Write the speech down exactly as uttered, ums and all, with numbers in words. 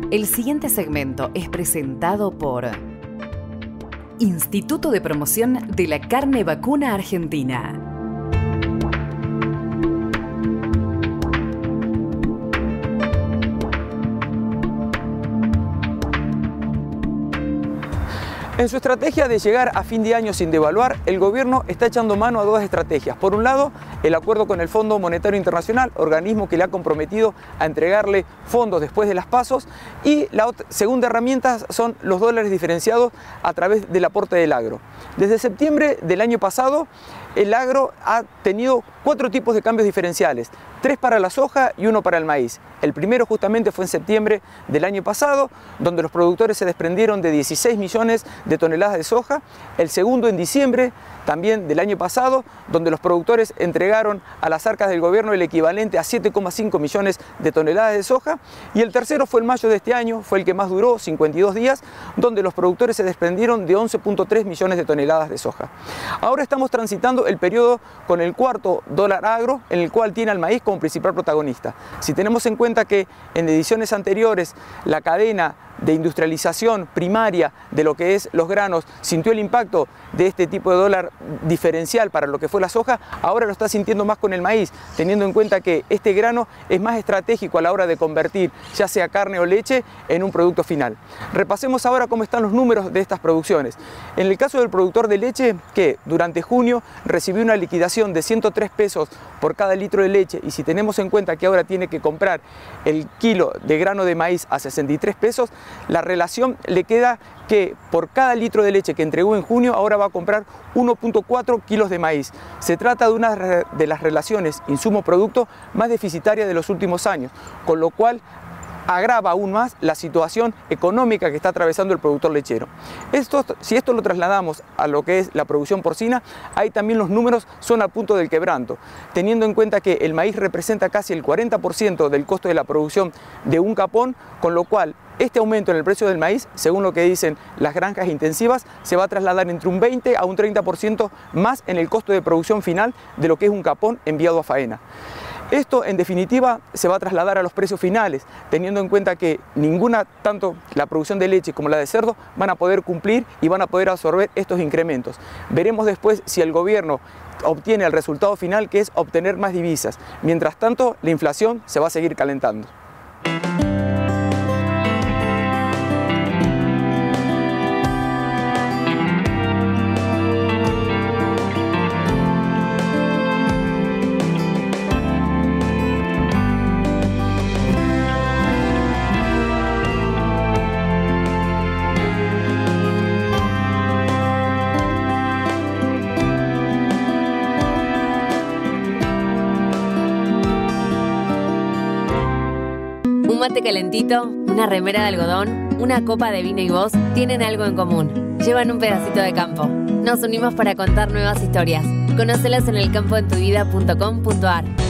El siguiente segmento es presentado por Instituto de Promoción de la Carne Vacuna Argentina. En su estrategia de llegar a fin de año sin devaluar, el gobierno está echando mano a dos estrategias. Por un lado, el acuerdo con el Fondo Monetario Internacional, organismo que le ha comprometido a entregarle fondos después de las pasos, y la segunda herramienta son los dólares diferenciados a través del aporte del agro. Desde septiembre del año pasado, el agro ha tenido cuatro tipos de cambios diferenciales, tres para la soja y uno para el maíz. El primero justamente fue en septiembre del año pasado, donde los productores se desprendieron de dieciséis millones de toneladas de soja. El segundo en diciembre también del año pasado, donde los productores entregaron a las arcas del gobierno el equivalente a siete coma cinco millones de toneladas de soja. Y el tercero fue en mayo de este año, fue el que más duró, cincuenta y dos días, donde los productores se desprendieron de once punto tres millones de toneladas de soja. Ahora estamos transitando el periodo con el cuarto dólar agro, en el cual tiene al maíz como principal protagonista. Si tenemos en cuenta que en ediciones anteriores la cadena de industrialización primaria de lo que es los granos sintió el impacto de este tipo de dólar diferencial para lo que fue la soja, ahora lo está sintiendo más con el maíz, teniendo en cuenta que este grano es más estratégico a la hora de convertir ya sea carne o leche en un producto final. Repasemos ahora cómo están los números de estas producciones. En el caso del productor de leche, que durante junio recibió una liquidación de ciento tres pesos por cada litro de leche, y si tenemos en cuenta que ahora tiene que comprar el kilo de grano de maíz a sesenta y tres pesos, la relación le queda que por cada litro de leche que entregó en junio, ahora va a comprar uno punto cuatro kilos de maíz. Se trata de una de las relaciones insumo-producto más deficitarias de los últimos años, con lo cual agrava aún más la situación económica que está atravesando el productor lechero. Esto, si esto lo trasladamos a lo que es la producción porcina, ahí también los números son al punto del quebranto, teniendo en cuenta que el maíz representa casi el cuarenta por ciento del costo de la producción de un capón, con lo cual este aumento en el precio del maíz, según lo que dicen las granjas intensivas, se va a trasladar entre un veinte a un treinta por ciento más en el costo de producción final de lo que es un capón enviado a faena. Esto, en definitiva, se va a trasladar a los precios finales, teniendo en cuenta que ninguna, tanto la producción de leche como la de cerdo, van a poder cumplir y van a poder absorber estos incrementos. Veremos después si el gobierno obtiene el resultado final, que es obtener más divisas. Mientras tanto, la inflación se va a seguir calentando. Un mate calentito, una remera de algodón, una copa de vino y vos tienen algo en común. Llevan un pedacito de campo. Nos unimos para contar nuevas historias. Conócelas en el campo en tu vida punto com punto ar.